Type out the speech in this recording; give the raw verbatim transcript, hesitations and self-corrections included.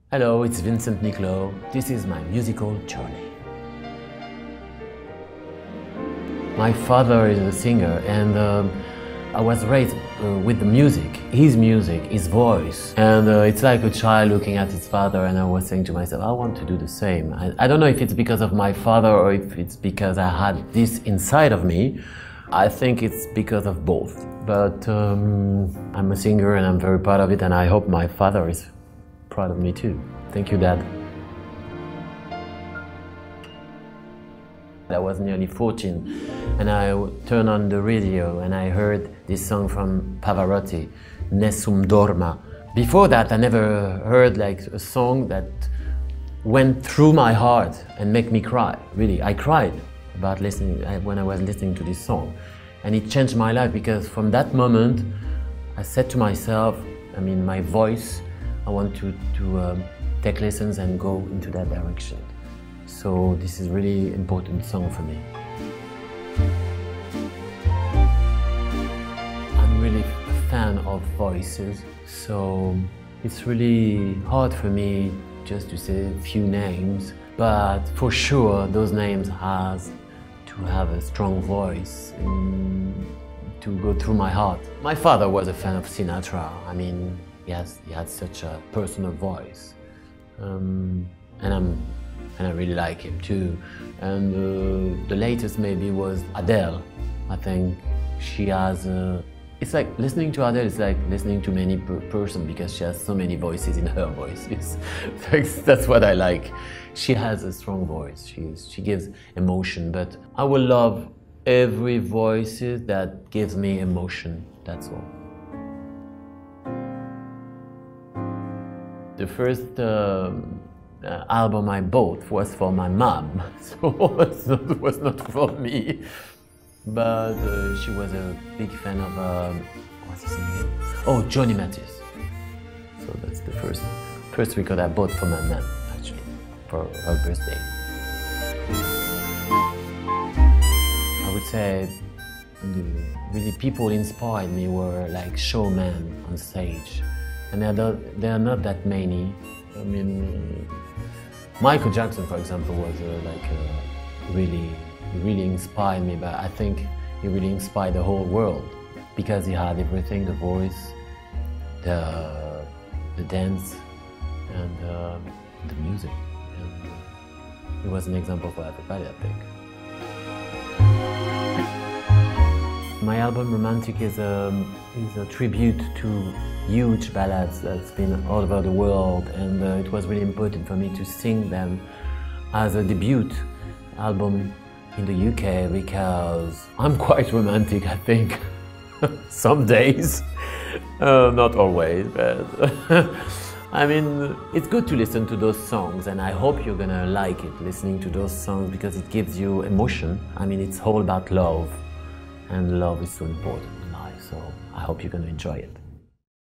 Hello, it's Vincent Niclot. This is my musical journey. My father is a singer, and um, I was raised uh, with the music, his music, his voice. And uh, it's like a child looking at his father, and I was saying to myself, I want to do the same. I, I don't know if it's because of my father or if it's because I had this inside of me. I think it's because of both. But um, I'm a singer and I'm very proud of it, and I hope my father is proud of me too. Thank you, Dad. I was nearly fourteen, and I turned on the radio and I heard this song from Pavarotti, Nessun Dorma. Before that, I never heard like a song that went through my heart and made me cry. Really, I cried about listening when I was listening to this song, and it changed my life because from that moment, I said to myself, I mean, my voice, I want to to um, take lessons and go into that direction. So this is a really important song for me. I'm really a fan of voices, so it's really hard for me just to say a few names, but for sure those names has to have a strong voice and to go through my heart. My father was a fan of Sinatra. I mean, he, has, he had such a personal voice, um, and I'm and I really like him too. And uh, the latest maybe was Adele. I think she has, uh, it's like listening to Adele is like listening to many per person because she has so many voices in her voices. That's what I like. She has a strong voice, she, is, she gives emotion, but I will love every voice that gives me emotion, that's all. The first um, Uh, album I bought was for my mom, so it was not, it was not for me. But uh, she was a big fan of, um, what's his name? Oh, Johnny Mathis. So that's the first, first record I bought for my mom, actually, for her birthday. I would say the really people inspired me were like showmen on stage, and there are, there are not that many. I mean, Michael Jackson, for example, was uh, like uh, really, really inspired me. But I think he really inspired the whole world because he had everything: the voice, the the dance, and uh, the music. And uh, he was an example for everybody, I think. My album Romantic is a, is a tribute to huge ballads that's been all over the world, and uh, it was really important for me to sing them as a debut album in the U K because I'm quite romantic, I think. Some days, uh, not always, but I mean, it's good to listen to those songs, and I hope you're gonna like it, listening to those songs, because it gives you emotion. I mean, it's all about love. And love is so important in life, so I hope you're going to enjoy it.